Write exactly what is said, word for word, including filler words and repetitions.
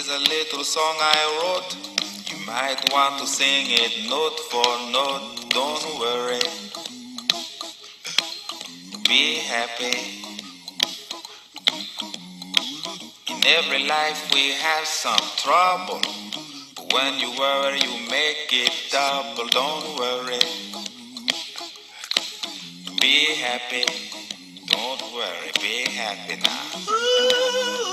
is a little song I wrote. You might want to sing it note for note. Don't worry, be happy. In every life we have some trouble. But when you worry, you make it double. Don't worry, be happy. Don't worry, be happy now.